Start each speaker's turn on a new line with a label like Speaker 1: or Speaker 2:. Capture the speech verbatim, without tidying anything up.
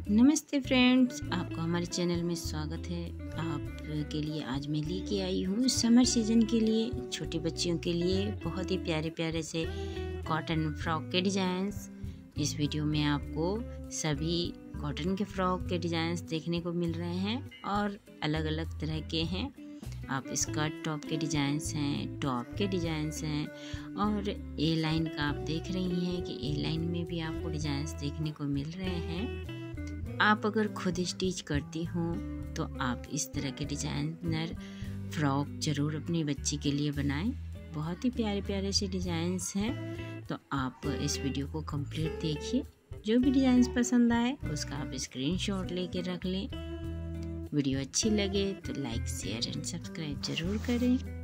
Speaker 1: नमस्ते फ्रेंड्स, आपका हमारे चैनल में स्वागत है। आप के लिए आज मैं लेके आई हूँ समर सीजन के लिए छोटे बच्चियों के लिए बहुत ही प्यारे प्यारे से कॉटन फ्रॉक के डिज़ाइंस। इस वीडियो में आपको सभी कॉटन के फ्रॉक के डिज़ाइंस देखने को मिल रहे हैं और अलग अलग तरह के हैं। आप स्कर्ट टॉप के डिज़ाइंस हैं, टॉप के डिज़ाइंस हैं और ए लाइन का आप देख रही हैं कि ए लाइन में भी आपको डिज़ाइंस देखने को मिल रहे हैं। आप अगर खुद स्टिच करती हो तो आप इस तरह के डिज़ाइनर फ्रॉक ज़रूर अपनी बच्ची के लिए बनाएं। बहुत ही प्यारे प्यारे से डिज़ाइंस हैं, तो आप इस वीडियो को कंप्लीट देखिए। जो भी डिज़ाइंस पसंद आए उसका आप स्क्रीनशॉट लेके रख लें। वीडियो अच्छी लगे तो लाइक शेयर एंड सब्सक्राइब ज़रूर करें।